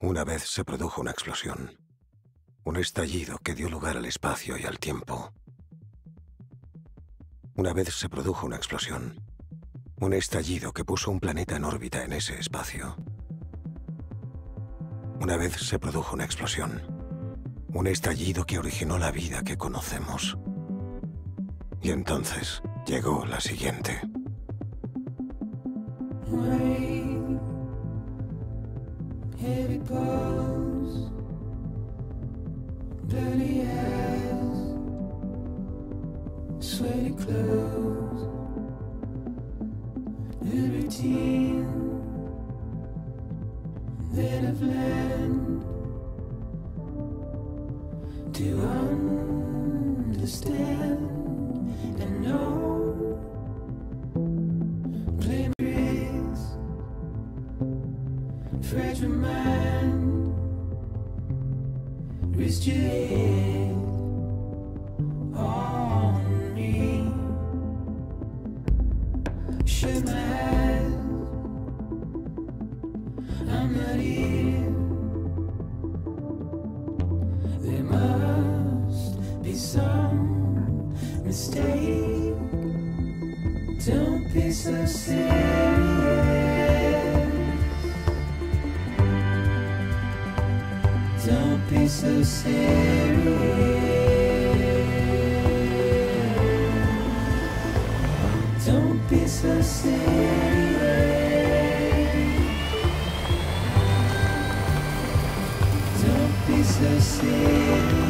Una vez se produjo una explosión, un estallido que dio lugar al espacio y al tiempo. Una vez se produjo una explosión, un estallido que puso un planeta en órbita en ese espacio. Una vez se produjo una explosión, un estallido que originó la vida que conocemos. Y entonces llegó la siguiente. Heavy balls, bloody eyes, sweaty clothes, a routine that I've learned to understand and know. Play bricks, fragile mind, rest your head on me. Shut my eyes, I'm not here. There must be some mistake. Don't be so serious. Don't be so serious. Don't be so serious. Don't be so serious.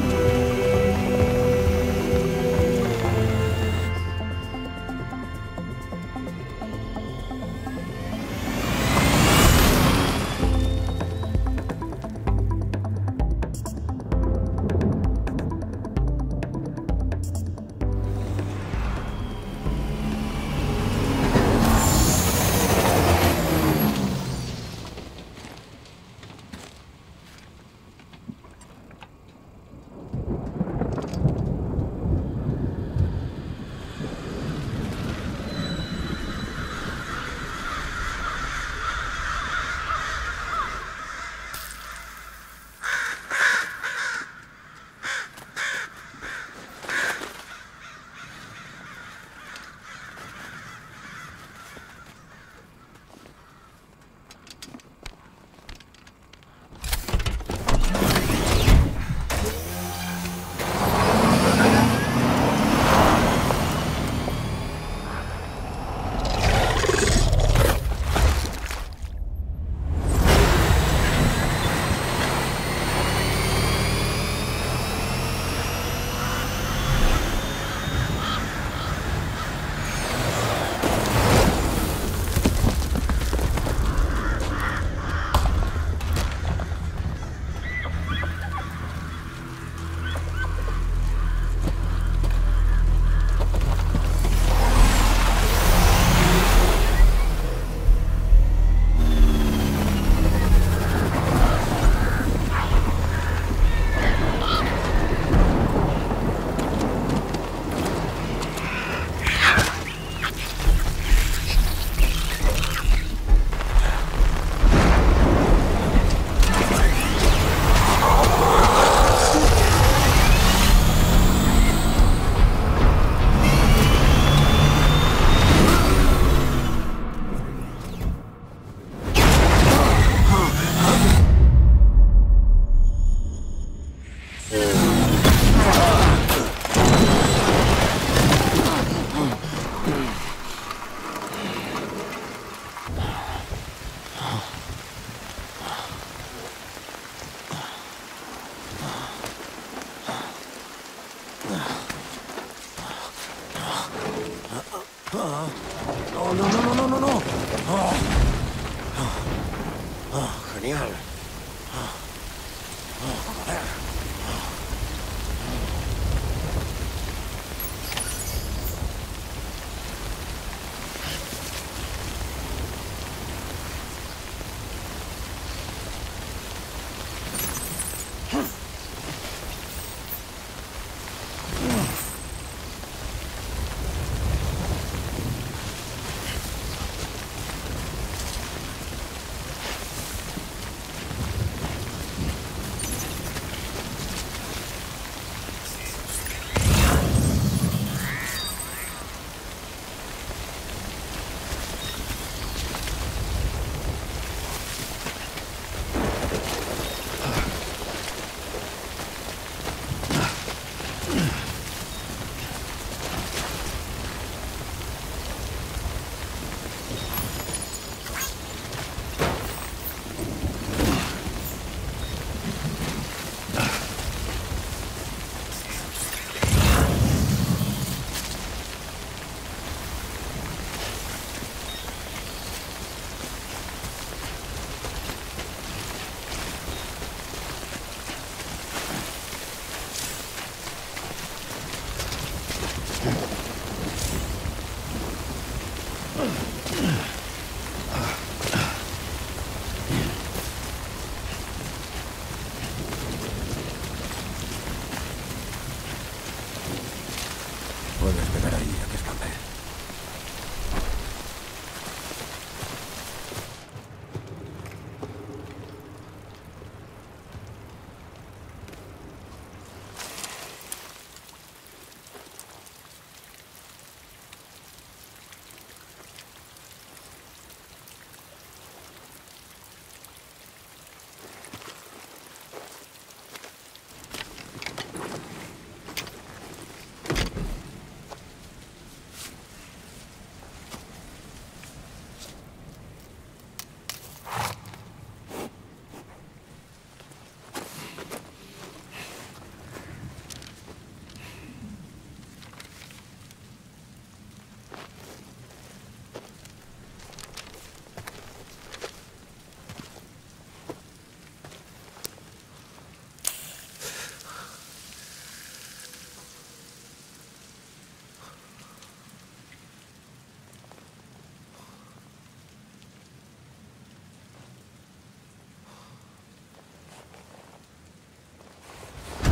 Genial.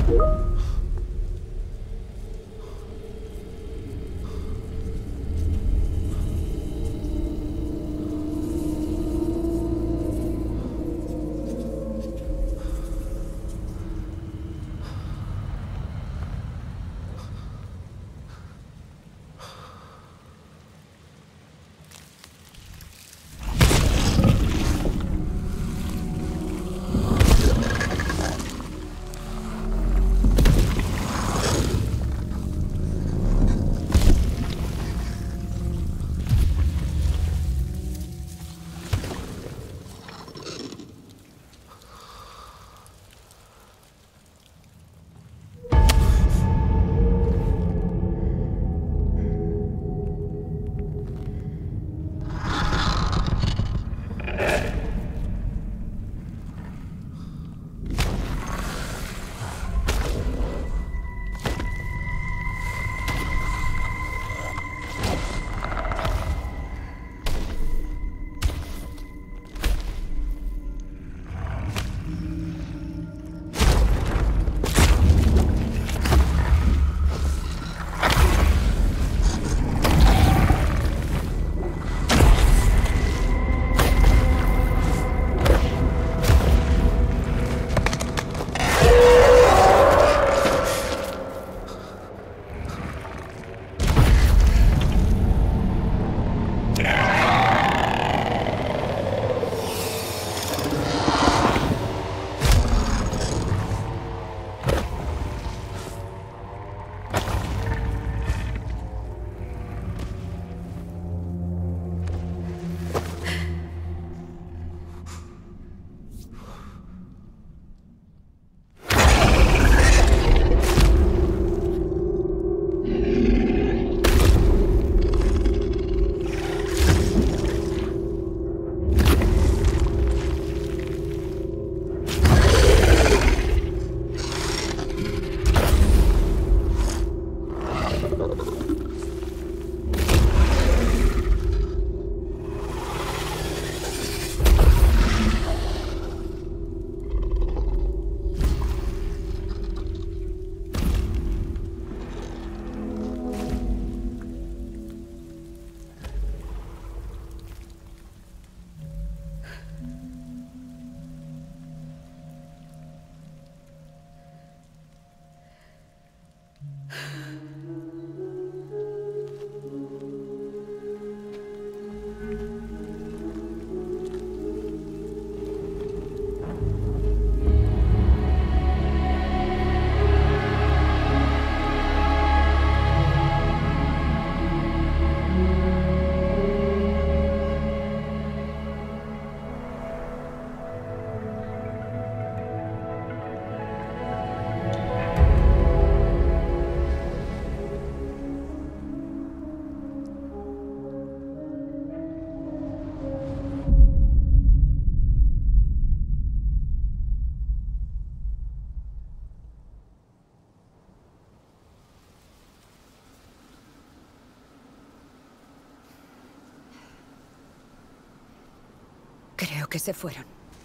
Creo que se fueron.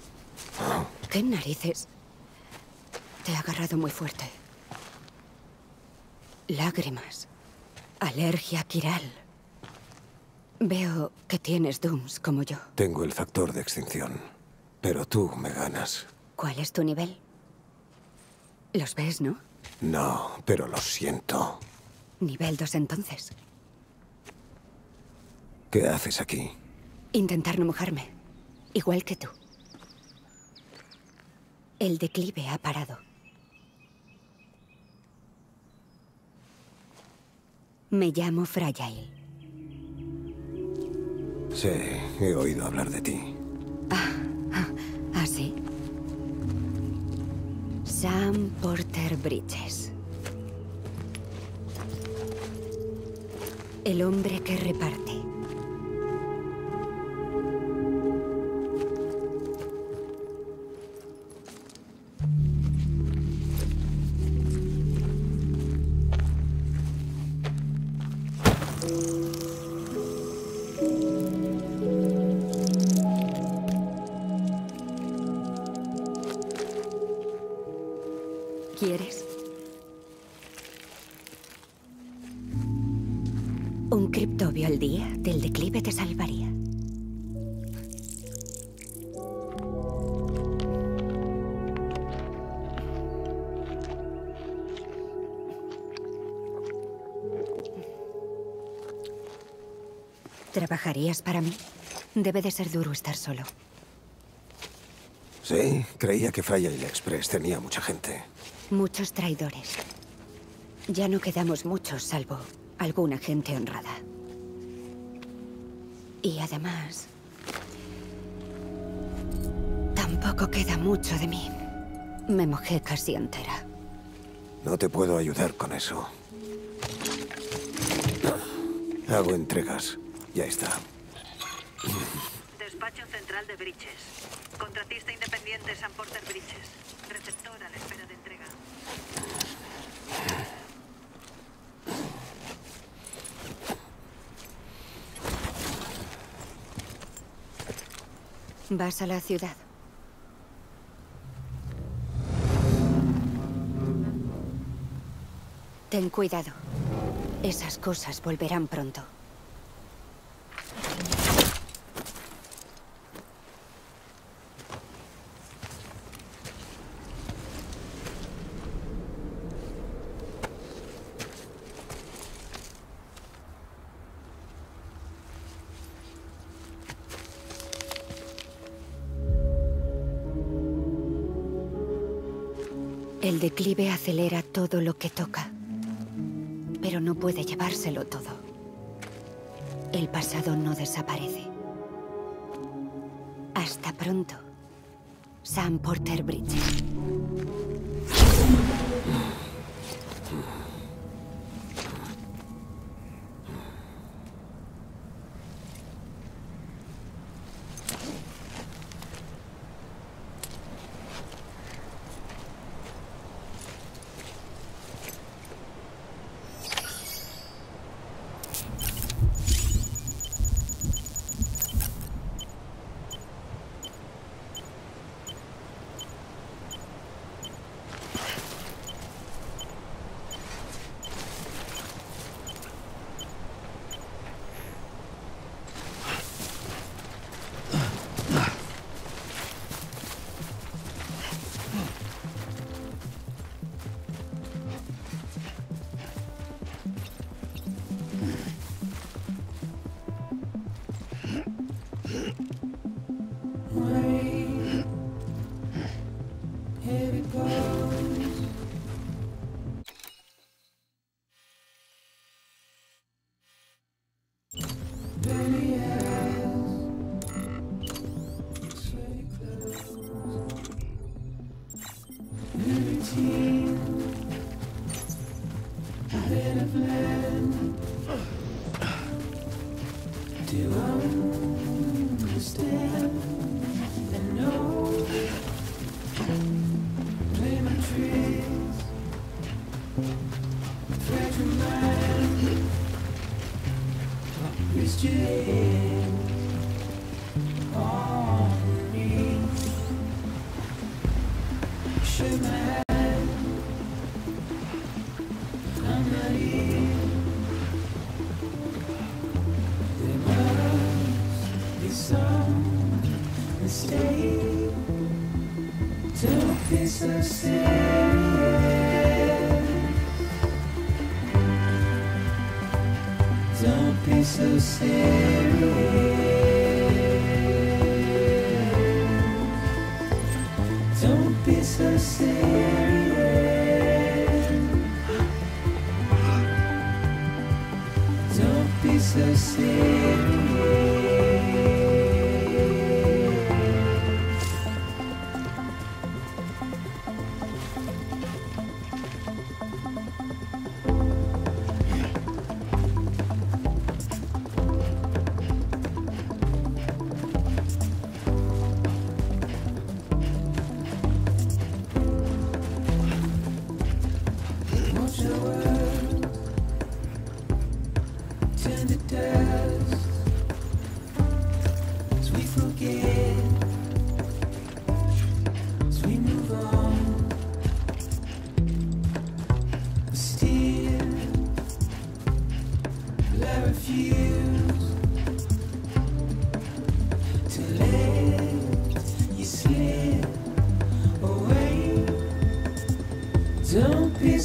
¿Qué narices? Te ha agarrado muy fuerte. Lágrimas. Alergia quiral. Veo que tienes Dooms como yo. Tengo el factor de extinción, pero tú me ganas. ¿Cuál es tu nivel? Los ves, ¿no? No, pero lo siento. Nivel 2 entonces. ¿Qué haces aquí? Intentar no mojarme. Igual que tú. El declive ha parado. Me llamo Fragile. Sí, he oído hablar de ti. ¿Ah, sí? Sam Porter Bridges. El hombre que reparte. ¿Quieres? Un criptobio al día del declive te salvaría. ¿Trabajarías para mí? Debe de ser duro estar solo. Sí, creía que Fragile Express tenía mucha gente. Muchos traidores. Ya no quedamos muchos, salvo alguna gente honrada. Y además, tampoco queda mucho de mí. Me mojé casi entera. No te puedo ayudar con eso. Hago entregas. Ya está. Despacho central de Bridges. Contratista independiente Sam Porter Bridges. Receptor a la espera de entrega. ¿Vas a la ciudad? Ten cuidado. Esas cosas volverán pronto. El declive acelera todo lo que toca, pero no puede llevárselo todo. El pasado no desaparece. Hasta pronto, Sam Porter Bridges.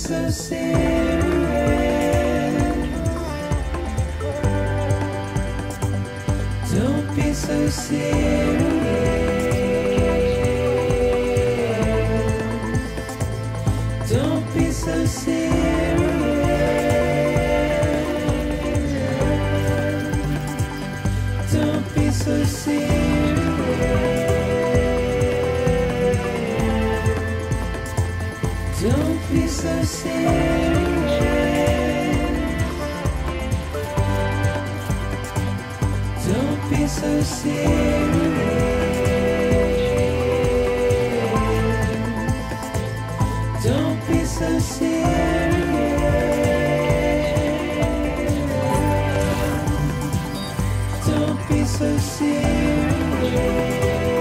so serious. Don't be so serious. Don't be so serious. Don't be so serious. Don't be so serious. Don't be so serious. Don't be so serious. Don't be so serious.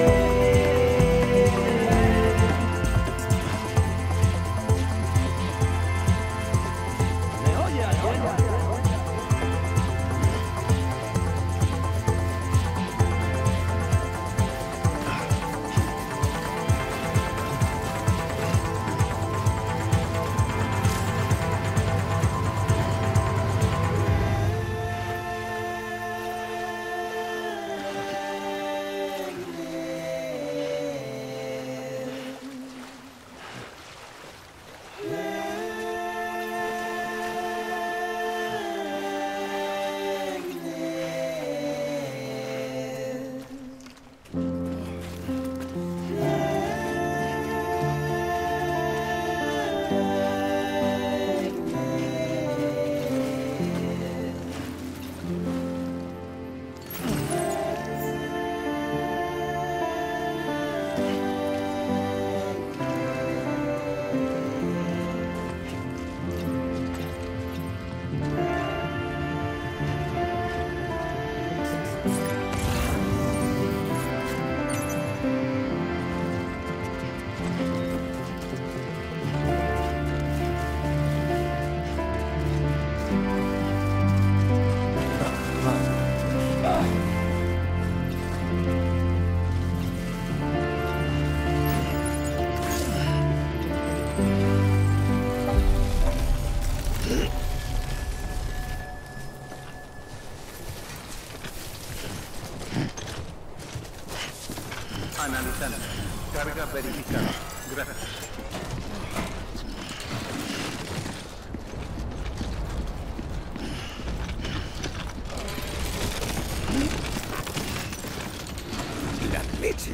Analizando. Carga verificada. Gracias. La leche.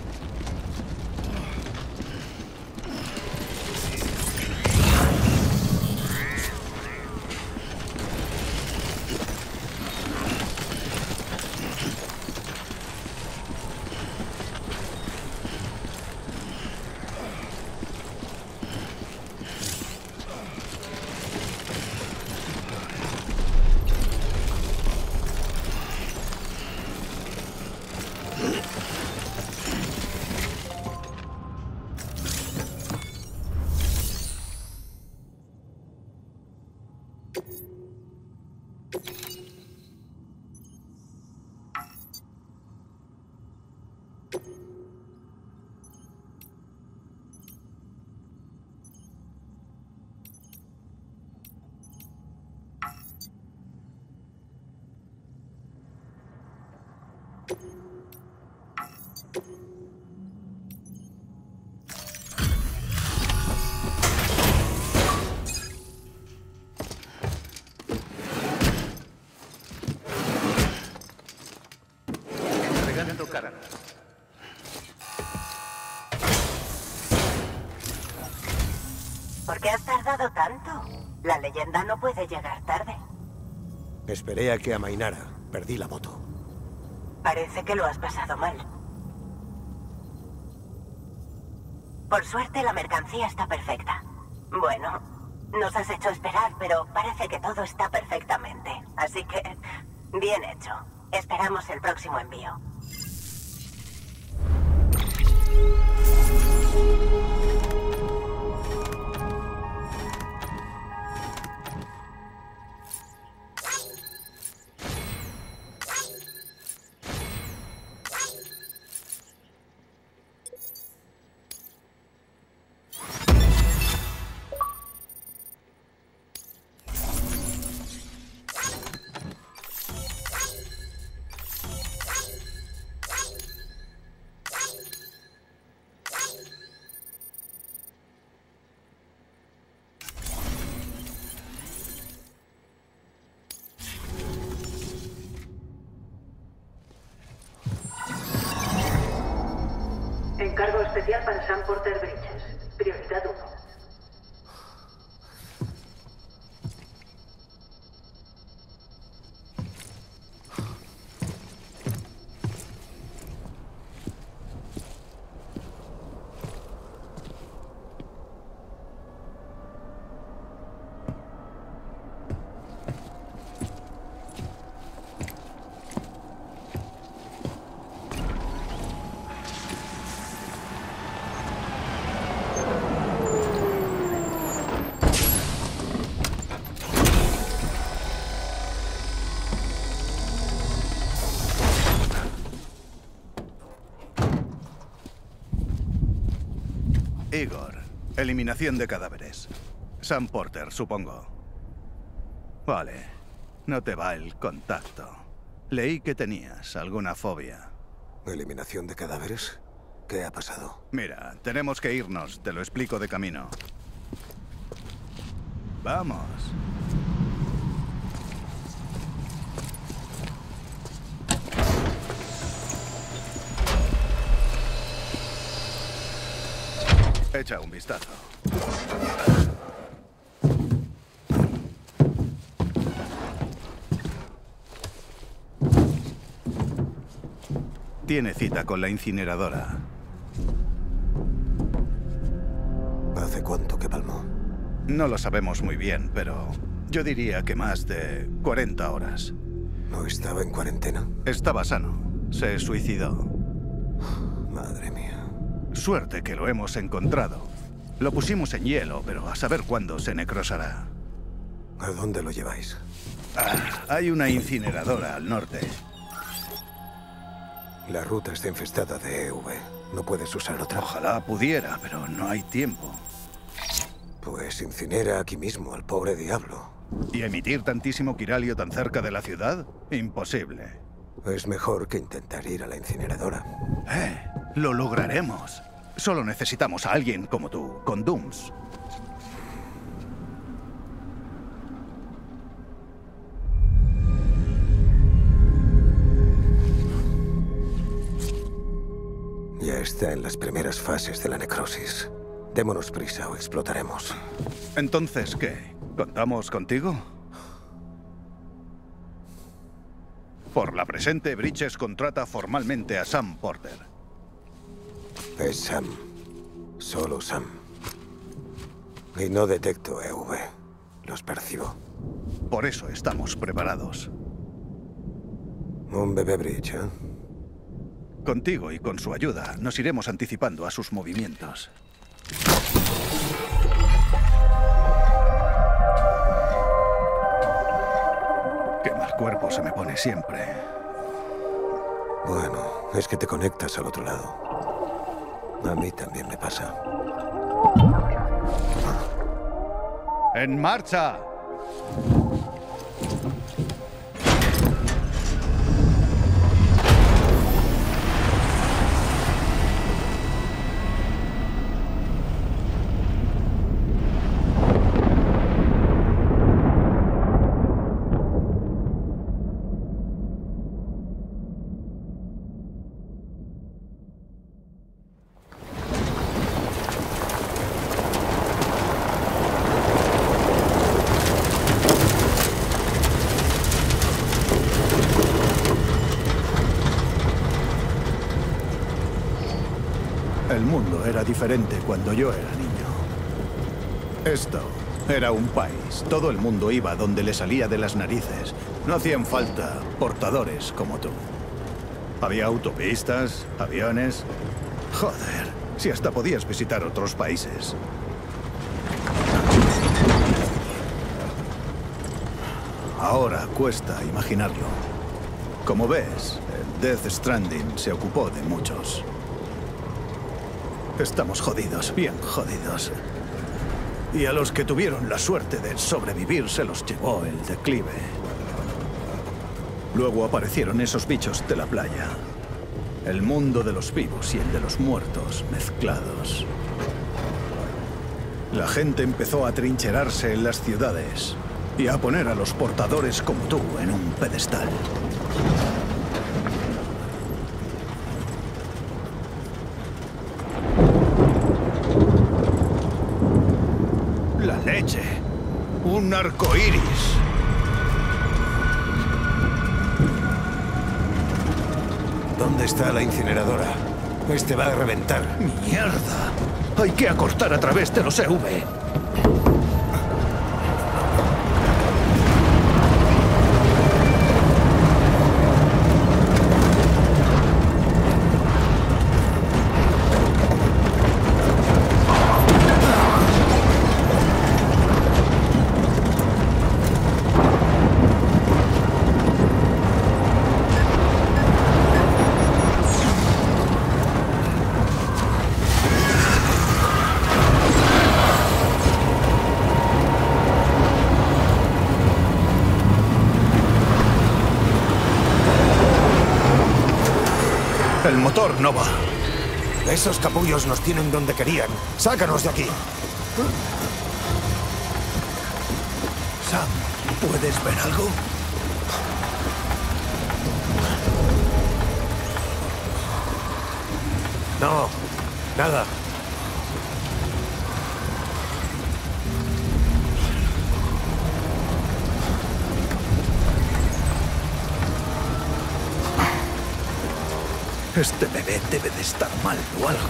Entregando carga. ¿Por qué has tardado tanto? La leyenda no puede llegar tarde. Esperé a que amainara. Perdí la moto. Parece que lo has pasado mal. Por suerte la mercancía está perfecta. Bueno, nos has hecho esperar, pero parece que todo está perfectamente. Así que, bien hecho. Esperamos el próximo envío. Encargo especial para Sam Porter Bridges. Prioridad 1. Igor, eliminación de cadáveres. Sam Porter, supongo. Vale, no te va el contacto. Leí que tenías alguna fobia. ¿Eliminación de cadáveres? ¿Qué ha pasado? Mira, tenemos que irnos, te lo explico de camino. Vamos. Echa un vistazo. Tiene cita con la incineradora. ¿Hace cuánto que palmó? No lo sabemos muy bien, pero yo diría que más de 40 horas. ¿No estaba en cuarentena? Estaba sano. Se suicidó. Madre mía. Suerte que lo hemos encontrado. Lo pusimos en hielo, pero a saber cuándo se necrosará. ¿A dónde lo lleváis? Hay una incineradora al norte. La ruta está infestada de EV. ¿No puedes usar otra? Ojalá pudiera, pero no hay tiempo. Pues incinera aquí mismo al pobre diablo. ¿Y emitir tantísimo quiralio tan cerca de la ciudad? Imposible. Es mejor que intentar ir a la incineradora. Lo lograremos. Solo necesitamos a alguien como tú, con Dooms. Ya está en las primeras fases de la necrosis. Démonos prisa o explotaremos. Entonces, ¿qué? ¿Contamos contigo? Por la presente, Bridges contrata formalmente a Sam Porter. Es Sam. Solo Sam. Y no detecto EV. Los percibo. Por eso estamos preparados. Un bebé Bridge, ¿eh? Contigo y con su ayuda, nos iremos anticipando a sus movimientos. Qué mal cuerpo se me pone siempre. Bueno, es que te conectas al otro lado. A mí también me pasa. ¡En marcha! El mundo era diferente cuando yo era niño. Esto era un país. Todo el mundo iba donde le salía de las narices. No hacían falta portadores como tú. Había autopistas, aviones... Joder, si hasta podías visitar otros países. Ahora cuesta imaginarlo. Como ves, el Death Stranding se ocupó de muchos. Estamos jodidos, bien jodidos. Y a los que tuvieron la suerte de sobrevivir se los llevó el declive. Luego aparecieron esos bichos de la playa. El mundo de los vivos y el de los muertos mezclados. La gente empezó a trincherarse en las ciudades y a poner a los portadores como tú en un pedestal. leche. Un arco iris. ¿Dónde está la incineradora? Este va a reventar. ¡Mierda! Hay que acortar a través de los EV. El motor no va. Esos capullos nos tienen donde querían. ¡Sácanos de aquí! Sam, ¿puedes ver algo? No, nada. Este bebé debe de estar mal o algo.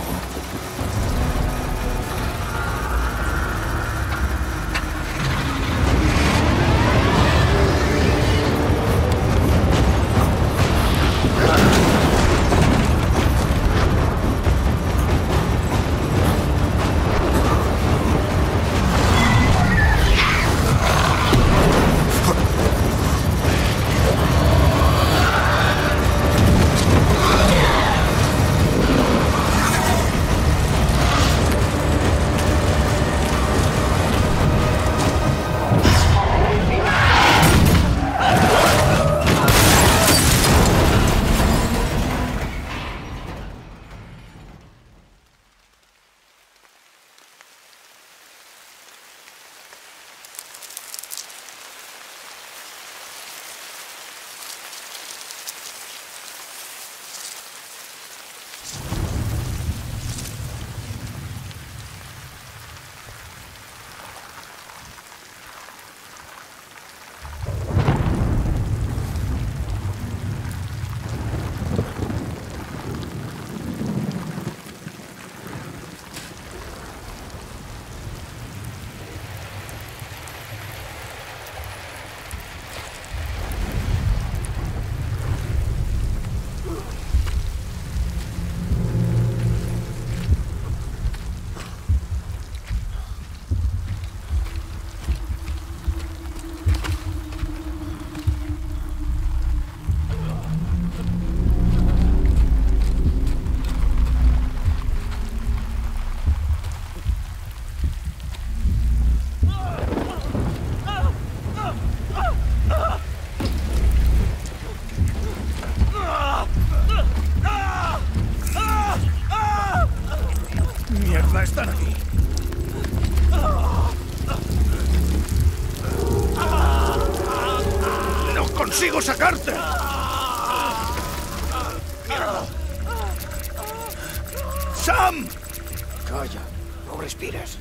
Están aquí. ¡No consigo sacarte! ¡Sam! Calla, no respires.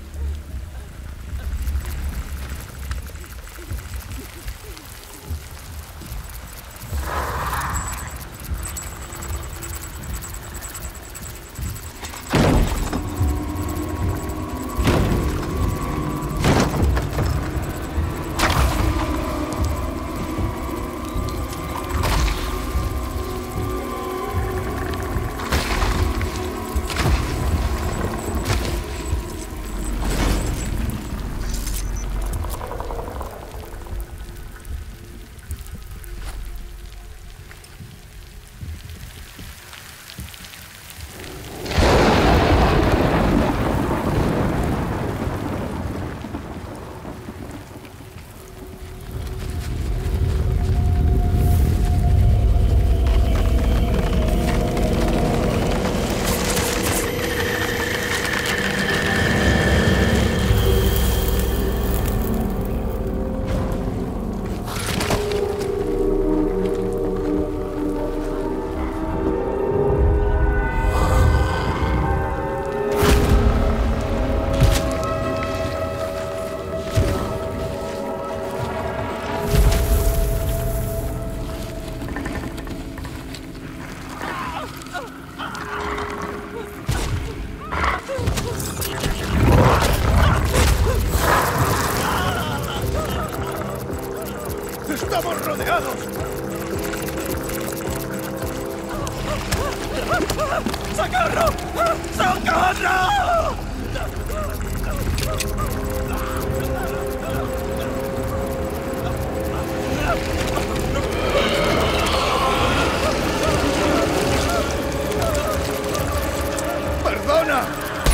¡Perdona!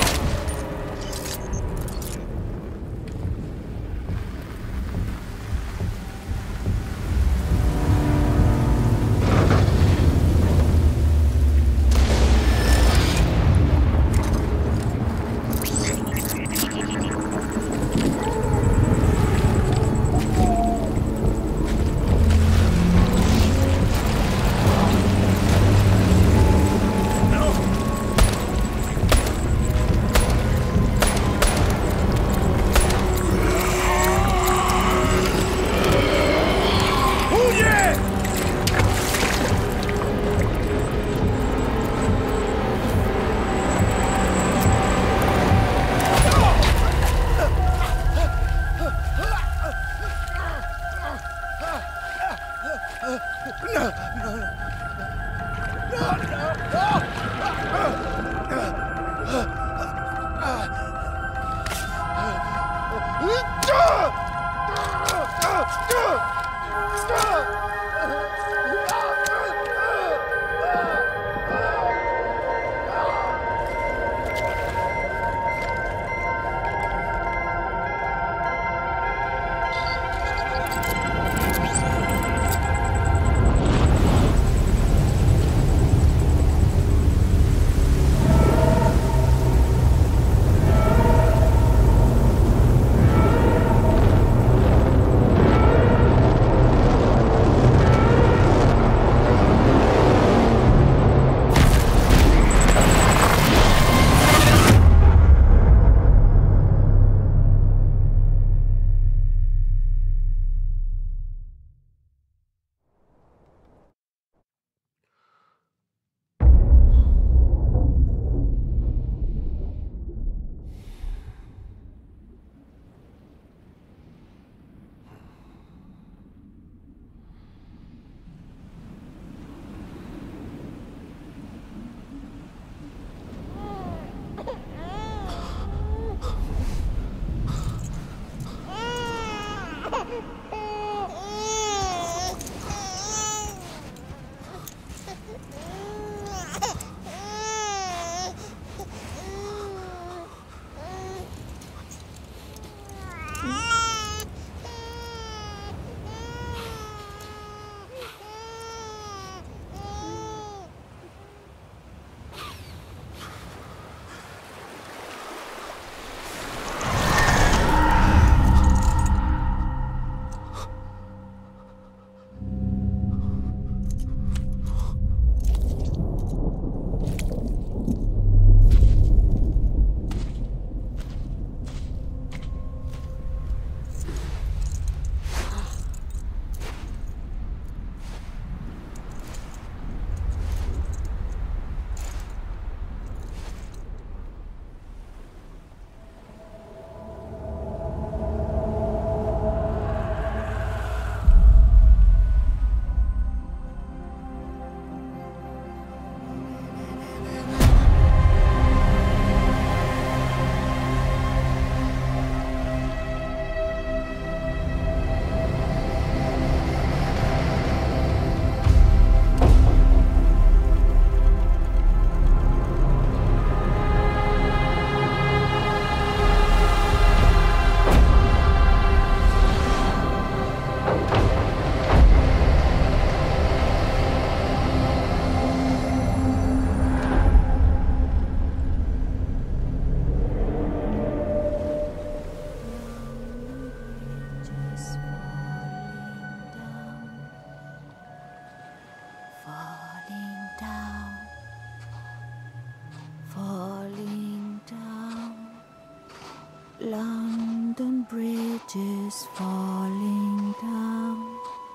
London Bridge is falling down,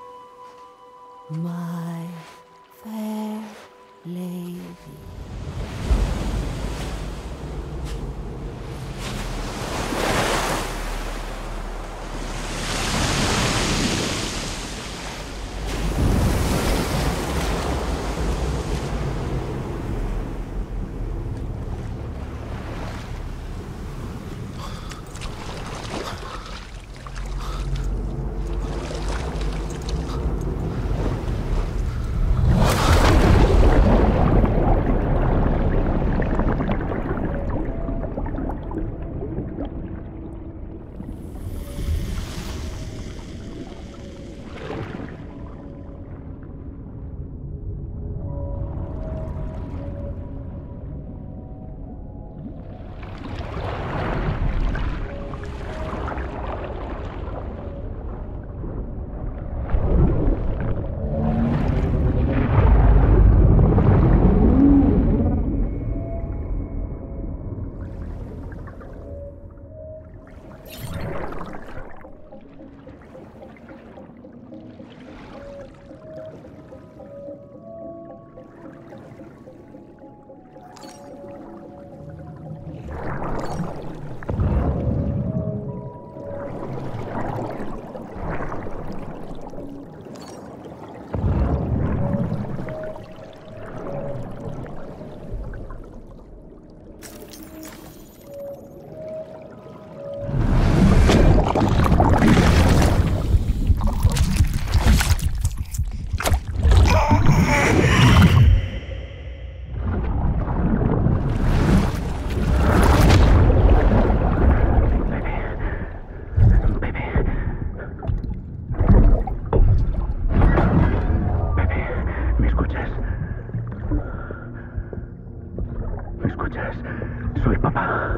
my fair lady. Soy papá.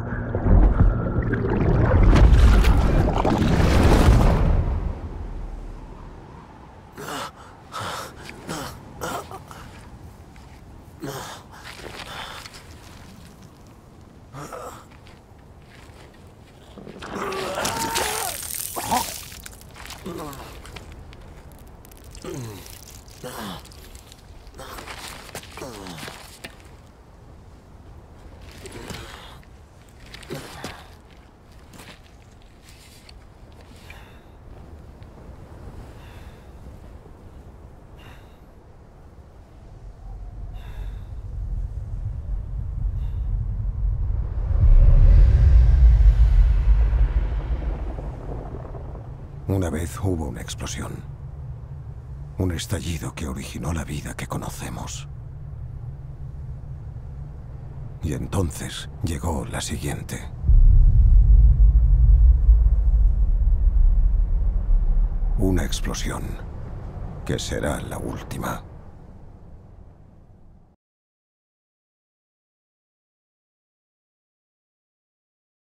Una vez hubo una explosión. Un estallido que originó la vida que conocemos. Y entonces llegó la siguiente. Una explosión que será la última.